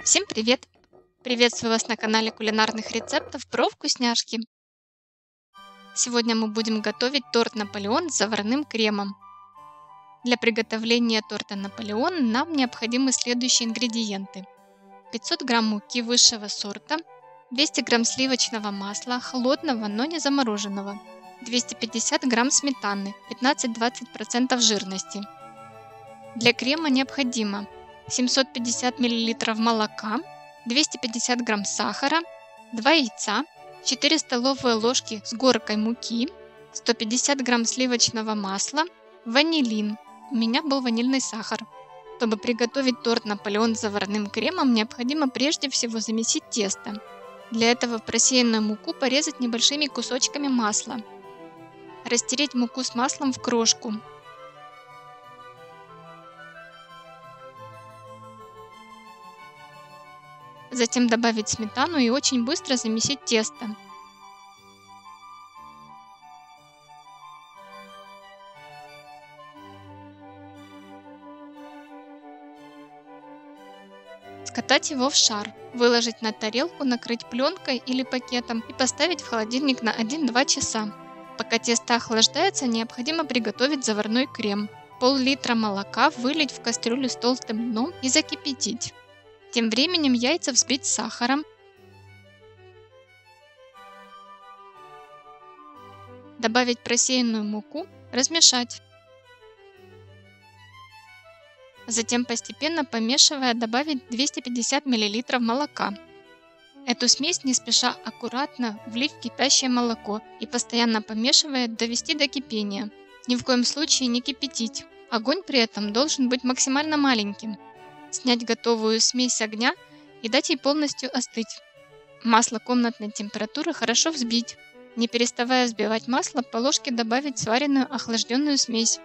Всем привет! Приветствую вас на канале кулинарных рецептов про вкусняшки. Сегодня мы будем готовить торт Наполеон с заварным кремом. Для приготовления торта Наполеон нам необходимы следующие ингредиенты. 500 грамм муки высшего сорта, 200 грамм сливочного масла, холодного, но не замороженного, 250 грамм сметаны, 15-20% жирности. Для крема необходимо 750 мл молока, 250 грамм сахара, 2 яйца, 4 столовые ложки с горкой муки, 150 грамм сливочного масла, ванилин. У меня был ванильный сахар. Чтобы приготовить торт Наполеон с заварным кремом, необходимо прежде всего замесить тесто. Для этого просеянную муку порезать небольшими кусочками масла. Растереть муку с маслом в крошку. Затем добавить сметану и очень быстро замесить тесто. Скатать его в шар, выложить на тарелку, накрыть пленкой или пакетом и поставить в холодильник на 1-2 часа. Пока тесто охлаждается, необходимо приготовить заварной крем. Пол-литра молока вылить в кастрюлю с толстым дном и закипятить. Тем временем яйца взбить с сахаром. Добавить просеянную муку, размешать. Затем постепенно помешивая добавить 250 мл молока. Эту смесь не спеша аккуратно влить в кипящее молоко и постоянно помешивая довести до кипения. Ни в коем случае не кипятить. Огонь при этом должен быть максимально маленьким. Снять готовую смесь с огня и дать ей полностью остыть. Масло комнатной температуры хорошо взбить. Не переставая взбивать масло, по ложке добавить сваренную охлажденную смесь.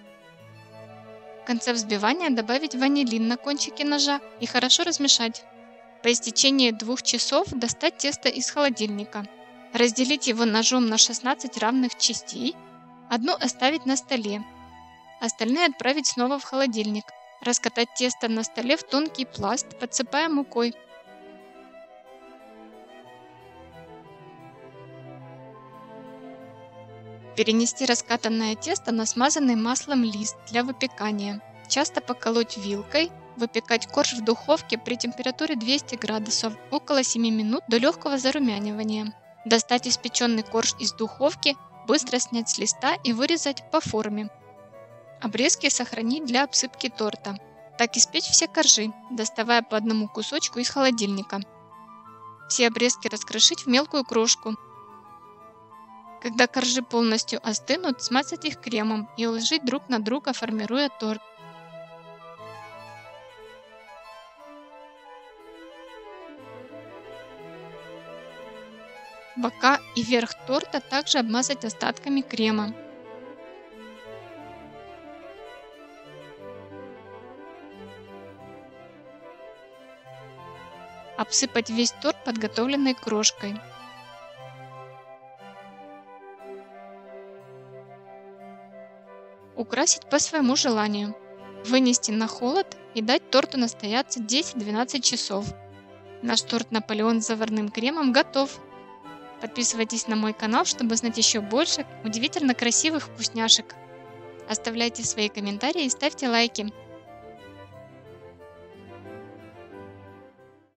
В конце взбивания добавить ванилин на кончике ножа и хорошо размешать. По истечении 2 часов достать тесто из холодильника. Разделить его ножом на 16 равных частей. Одну оставить на столе. Остальные отправить снова в холодильник. Раскатать тесто на столе в тонкий пласт, подсыпая мукой. Перенести раскатанное тесто на смазанный маслом лист для выпекания. Часто поколоть вилкой. Выпекать корж в духовке при температуре 200 градусов около 7 минут до легкого зарумянивания. Достать испеченный корж из духовки, быстро снять с листа и вырезать по форме. Обрезки сохранить для обсыпки торта. Так испечь все коржи, доставая по одному кусочку из холодильника. Все обрезки раскрошить в мелкую крошку. Когда коржи полностью остынут, смазать их кремом и уложить друг на друга, формируя торт. Бока и верх торта также обмазать остатками крема. Обсыпать весь торт подготовленной крошкой. Украсить по своему желанию. Вынести на холод и дать торту настояться 10-12 часов. Наш торт Наполеон с заварным кремом готов. Подписывайтесь на мой канал, чтобы знать еще больше удивительно красивых вкусняшек. Оставляйте свои комментарии и ставьте лайки.